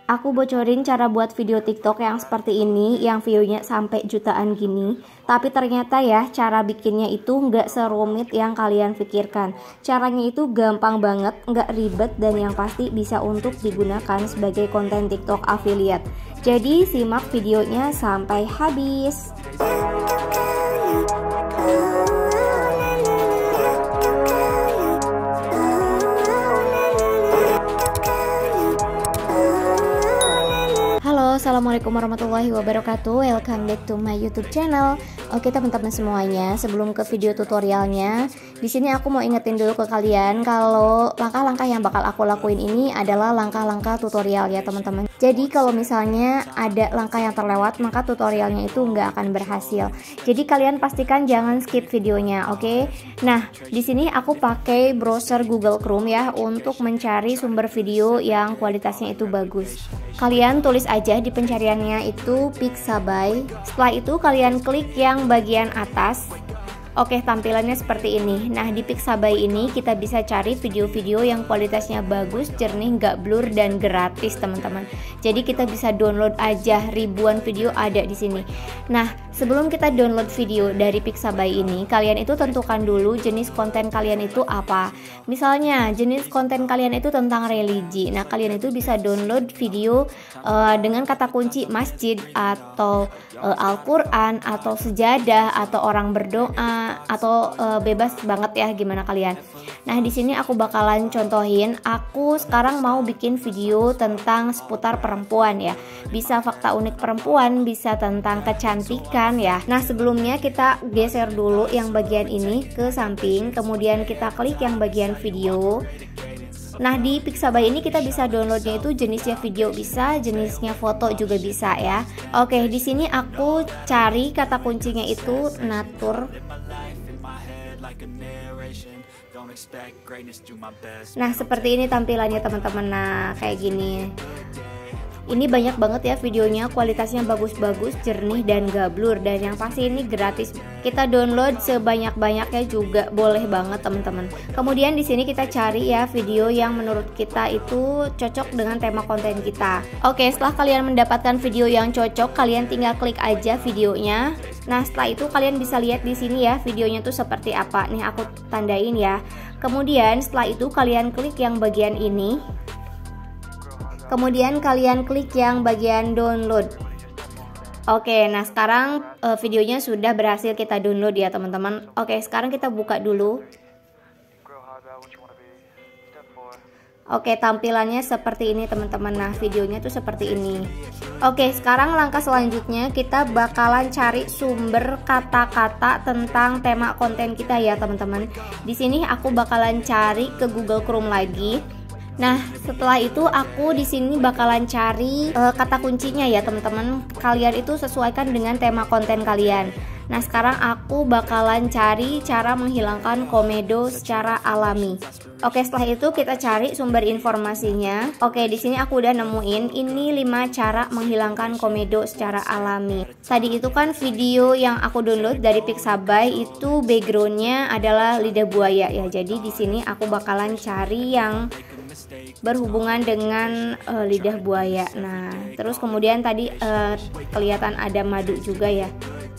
Aku bocorin cara buat video TikTok yang seperti ini, yang view-nya sampai jutaan gini. Tapi ternyata ya, cara bikinnya itu nggak serumit yang kalian pikirkan. Caranya itu gampang banget, nggak ribet, dan yang pasti bisa untuk digunakan sebagai konten TikTok affiliate. Jadi simak videonya sampai habis. Assalamualaikum warahmatullahi wabarakatuh. Welcome back to my YouTube channel. Oke teman-teman semuanya, sebelum ke video tutorialnya, di sini aku mau ingetin dulu ke kalian kalau langkah-langkah yang bakal aku lakuin ini adalah langkah-langkah tutorial ya teman-teman. Jadi kalau misalnya ada langkah yang terlewat, maka tutorialnya itu nggak akan berhasil. Jadi kalian pastikan jangan skip videonya, oke? Nah, di sini aku pakai browser Google Chrome ya untuk mencari sumber video yang kualitasnya itu bagus. Kalian tulis aja di pencariannya itu Pixabay. Setelah itu kalian klik yang bagian atas. Oke, tampilannya seperti ini. Nah, di Pixabay ini kita bisa cari video-video yang kualitasnya bagus, jernih, nggak blur, dan gratis teman-teman. Jadi kita bisa download aja, ribuan video ada di sini. Nah, sebelum kita download video dari Pixabay ini, kalian itu tentukan dulu jenis konten kalian itu apa. Misalnya, jenis konten kalian itu tentang religi. Nah, kalian itu bisa download video dengan kata kunci masjid atau Al-Quran atau sejadah atau orang berdoa atau bebas banget ya gimana kalian. Nah, di sini aku bakalan contohin. Aku sekarang mau bikin video tentang seputar perempuan ya. Bisa fakta unik perempuan, bisa tentang kecantikan ya. Nah, sebelumnya kita geser dulu yang bagian ini ke samping, kemudian kita klik yang bagian video. Nah, di Pixabay ini kita bisa downloadnya itu jenisnya video bisa, jenisnya foto juga bisa ya. Oke, di sini aku cari kata kuncinya itu natur. Nah, seperti ini tampilannya teman-teman. Nah, kayak gini. Ini banyak banget ya videonya, kualitasnya bagus-bagus, jernih, dan gak blur. Dan yang pasti ini gratis. Kita download sebanyak-banyaknya juga boleh banget teman-teman. Kemudian di sini kita cari ya video yang menurut kita itu cocok dengan tema konten kita. Oke, setelah kalian mendapatkan video yang cocok, kalian tinggal klik aja videonya. Nah, setelah itu kalian bisa lihat di sini ya videonya tuh seperti apa. Nih aku tandain ya. Kemudian setelah itu kalian klik yang bagian ini. Kemudian kalian klik yang bagian download. Oke, nah sekarang videonya sudah berhasil kita download ya teman-teman. Oke, sekarang kita buka dulu. Oke, tampilannya seperti ini teman-teman. Nah, videonya tuh seperti ini. Oke, sekarang langkah selanjutnya kita bakalan cari sumber kata-kata tentang tema konten kita ya teman-teman. Di sini aku bakalan cari ke Google Chrome lagi. Nah, setelah itu aku di sini bakalan cari kata kuncinya ya teman-teman. Kalian itu sesuaikan dengan tema konten kalian. Nah, sekarang aku bakalan cari cara menghilangkan komedo secara alami. Oke, setelah itu kita cari sumber informasinya. Oke, di sini aku udah nemuin ini 5 cara menghilangkan komedo secara alami. Tadi itu kan video yang aku download dari Pixabay itu backgroundnya adalah lidah buaya ya. Jadi di sini aku bakalan cari yang berhubungan dengan lidah buaya. Nah, terus kemudian tadi kelihatan ada madu juga ya.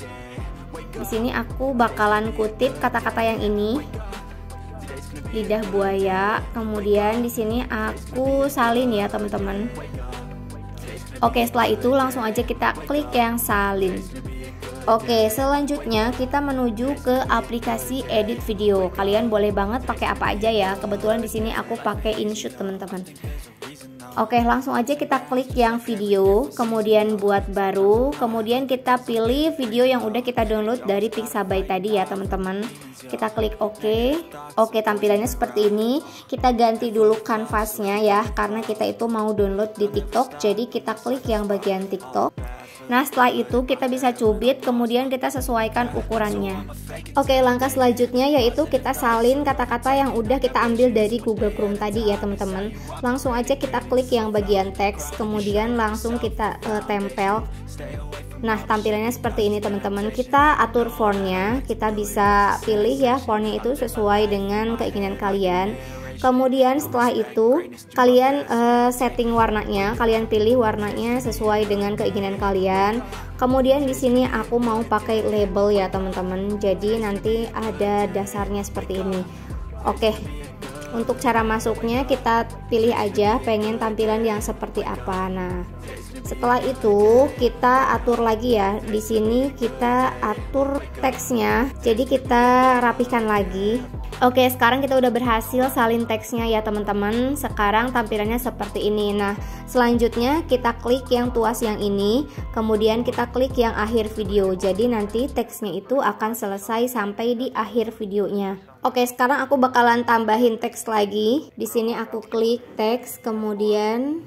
Di sini aku bakalan kutip kata-kata yang ini, lidah buaya. Kemudian di sini aku salin ya teman-teman. Oke, setelah itu langsung aja kita klik yang salin. Oke, selanjutnya kita menuju ke aplikasi edit video. Kalian boleh banget pakai apa aja ya. Kebetulan di sini aku pakai InShoot teman-teman. Oke, langsung aja kita klik yang video, kemudian buat baru, kemudian kita pilih video yang udah kita download dari Pixabay tadi ya teman-teman. Kita klik OK. Oke, tampilannya seperti ini. Kita ganti dulu kanvasnya ya, karena kita itu mau download di TikTok. Jadi kita klik yang bagian TikTok. Nah, setelah itu kita bisa cubit, kemudian kita sesuaikan ukurannya. Oke, langkah selanjutnya yaitu kita salin kata-kata yang udah kita ambil dari Google Chrome tadi ya teman-teman. Langsung aja kita klik yang bagian teks, kemudian langsung kita tempel. Nah, tampilannya seperti ini teman-teman. Kita atur fontnya, kita bisa pilih ya fontnya itu sesuai dengan keinginan kalian. Kemudian setelah itu kalian setting warnanya, kalian pilih warnanya sesuai dengan keinginan kalian. Kemudian di sini aku mau pakai label ya teman-teman. Jadi nanti ada dasarnya seperti ini. Oke. Untuk cara masuknya kita pilih aja pengen tampilan yang seperti apa. Nah, setelah itu kita atur lagi ya. Di sini kita atur teksnya. Jadi kita rapihkan lagi. Oke, sekarang kita udah berhasil salin teksnya ya teman-teman. Sekarang tampilannya seperti ini. Nah, selanjutnya kita klik yang tuas yang ini, kemudian kita klik yang akhir video. Jadi nanti teksnya itu akan selesai sampai di akhir videonya. Oke, sekarang aku bakalan tambahin teks lagi. Di sini aku klik teks, kemudian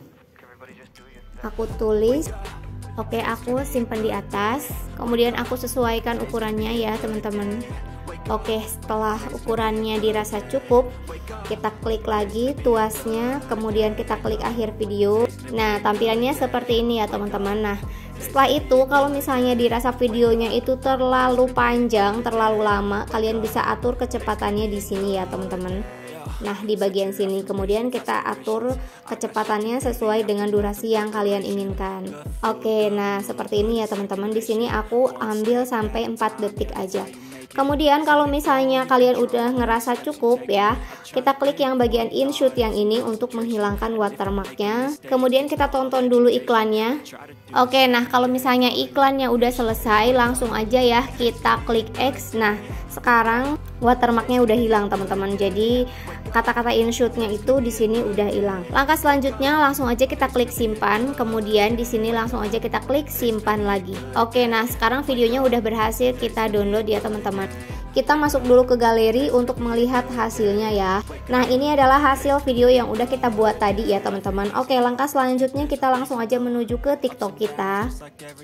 aku tulis. Oke, aku simpan di atas. Kemudian aku sesuaikan ukurannya ya teman-teman. Oke, setelah ukurannya dirasa cukup, kita klik lagi tuasnya, kemudian kita klik akhir video. Nah, tampilannya seperti ini ya teman-teman. Nah, setelah itu kalau misalnya dirasa videonya itu terlalu panjang, terlalu lama, kalian bisa atur kecepatannya di sini ya teman-teman. Nah, di bagian sini kemudian kita atur kecepatannya sesuai dengan durasi yang kalian inginkan. Oke, nah seperti ini ya teman-teman. Di sini aku ambil sampai 4 detik aja. Kemudian kalau misalnya kalian udah ngerasa cukup ya, kita klik yang bagian InShoot yang ini untuk menghilangkan watermarknya. Kemudian kita tonton dulu iklannya. Oke, nah kalau misalnya iklannya udah selesai, langsung aja ya kita klik X. Nah, sekarang watermarknya udah hilang teman-teman. Jadi kata-kata InShootnya itu di sini udah hilang. Langkah selanjutnya langsung aja kita klik simpan. Kemudian di sini langsung aja kita klik simpan lagi. Oke, nah sekarang videonya udah berhasil kita download ya teman-teman. Kita masuk dulu ke galeri untuk melihat hasilnya ya. Nah, ini adalah hasil video yang udah kita buat tadi ya teman-teman. Oke, langkah selanjutnya kita langsung aja menuju ke TikTok kita.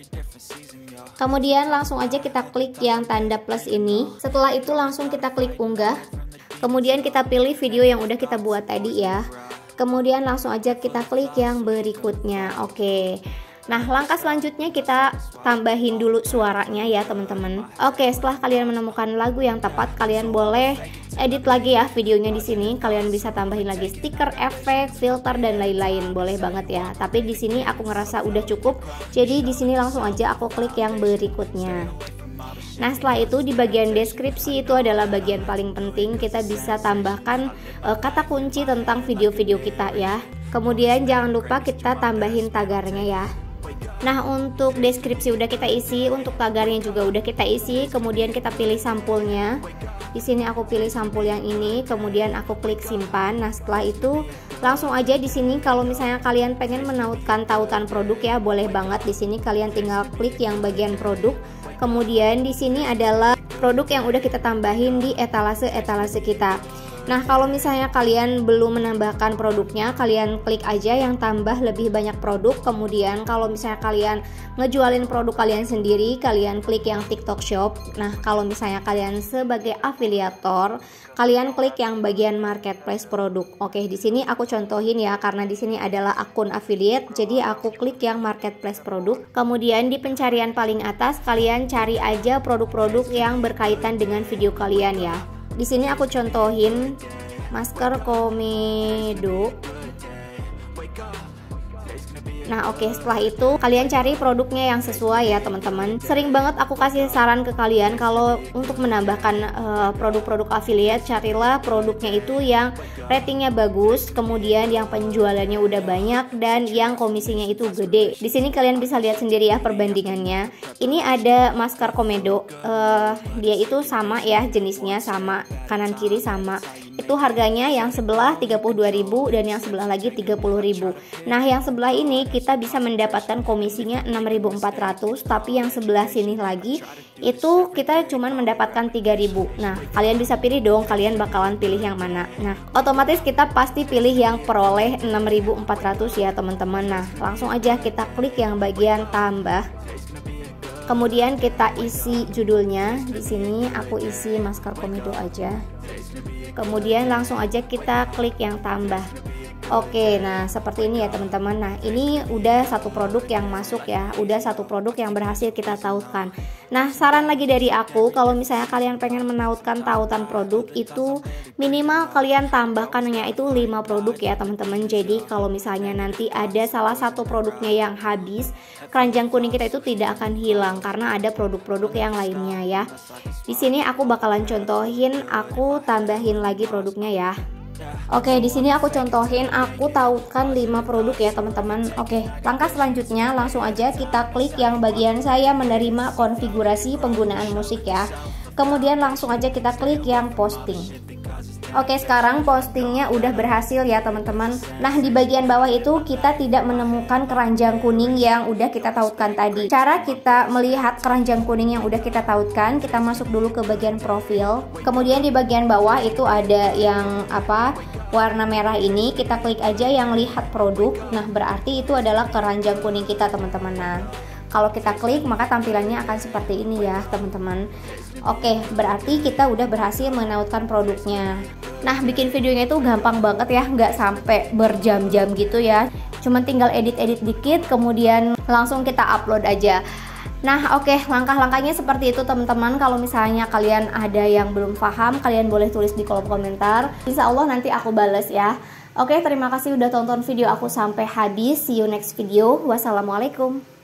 Kemudian langsung aja kita klik yang tanda plus ini. Setelah itu langsung kita klik unggah. Kemudian kita pilih video yang udah kita buat tadi ya. Kemudian langsung aja kita klik yang berikutnya. Oke. Nah, langkah selanjutnya kita tambahin dulu suaranya ya teman-teman. Oke, setelah kalian menemukan lagu yang tepat, kalian boleh edit lagi ya videonya di sini. Kalian bisa tambahin lagi stiker, efek, filter dan lain-lain. Boleh banget ya. Tapi di sini aku ngerasa udah cukup. Jadi di sini langsung aja aku klik yang berikutnya. Nah, setelah itu di bagian deskripsi itu adalah bagian paling penting. Kita bisa tambahkan kata kunci tentang video-video kita ya. Kemudian jangan lupa kita tambahin tagarnya ya. Nah, untuk deskripsi udah kita isi, untuk tagarnya juga udah kita isi. Kemudian kita pilih sampulnya. Di sini aku pilih sampul yang ini, kemudian aku klik simpan. Nah, setelah itu langsung aja di sini kalau misalnya kalian pengen menautkan tautan produk ya, boleh banget. Di sini kalian tinggal klik yang bagian produk. Kemudian di sini adalah produk yang udah kita tambahin di etalase kita. Nah, kalau misalnya kalian belum menambahkan produknya, kalian klik aja yang tambah lebih banyak produk. Kemudian kalau misalnya kalian ngejualin produk kalian sendiri, kalian klik yang TikTok Shop. Nah, kalau misalnya kalian sebagai afiliator, kalian klik yang bagian marketplace produk. Oke, di sini aku contohin ya, karena di sini adalah akun affiliate, jadi aku klik yang marketplace produk. Kemudian di pencarian paling atas, kalian cari aja produk-produk yang berkaitan dengan video kalian ya. Di sini aku contohin masker komedo. Nah, oke, setelah itu kalian cari produknya yang sesuai ya teman-teman. Sering banget aku kasih saran ke kalian kalau untuk menambahkan produk-produk affiliate, carilah produknya itu yang ratingnya bagus, kemudian yang penjualannya udah banyak dan yang komisinya itu gede. Di sini kalian bisa lihat sendiri ya perbandingannya. Ini ada masker komedo, dia itu sama ya jenisnya, sama kanan kiri sama. Itu harganya yang sebelah 32.000 dan yang sebelah lagi 30.000. Nah, yang sebelah ini kita bisa mendapatkan komisinya 6.400, tapi yang sebelah sini lagi itu kita cuman mendapatkan 3.000. Nah, kalian bisa pilih dong, kalian bakalan pilih yang mana. Nah, otomatis kita pasti pilih yang peroleh 6.400 ya teman-teman. Nah, langsung aja kita klik yang bagian tambah. Kemudian kita isi judulnya. Di sini aku isi masker komedo aja. Kemudian langsung aja kita klik yang tambah. Oke, nah seperti ini ya teman-teman. Nah ini udah satu produk yang masuk ya, udah satu produk yang berhasil kita tautkan. Nah saran lagi dari aku, kalau misalnya kalian pengen menautkan tautan produk itu minimal kalian tambahkannya itu 5 produk ya teman-teman. Jadi kalau misalnya nanti ada salah satu produknya yang habis, keranjang kuning kita itu tidak akan hilang karena ada produk-produk yang lainnya ya. Di sini aku bakalan contohin, aku tambahin lagi produknya ya. Oke, di sini aku contohin, aku tautkan 5 produk ya teman-teman. Oke, langkah selanjutnya langsung aja kita klik yang bagian saya menerima konfigurasi penggunaan musik ya. Kemudian langsung aja kita klik yang posting. Oke, sekarang postingnya udah berhasil ya teman-teman. Nah di bagian bawah itu kita tidak menemukan keranjang kuning yang udah kita tautkan tadi. Cara kita melihat keranjang kuning yang udah kita tautkan, kita masuk dulu ke bagian profil. Kemudian di bagian bawah itu ada yang warna merah ini, kita klik aja yang lihat produk. Nah berarti itu adalah keranjang kuning kita teman-teman. Nah kalau kita klik maka tampilannya akan seperti ini ya teman-teman. Oke, berarti kita udah berhasil menautkan produknya. Nah bikin videonya itu gampang banget ya, nggak sampai berjam-jam gitu ya. Cuman tinggal edit-edit dikit kemudian langsung kita upload aja. Nah oke, langkah-langkahnya seperti itu teman-teman. Kalau misalnya kalian ada yang belum paham, kalian boleh tulis di kolom komentar. Insya Allah nanti aku bales ya. Oke, terima kasih udah tonton video aku sampai habis. See you next video. Wassalamualaikum.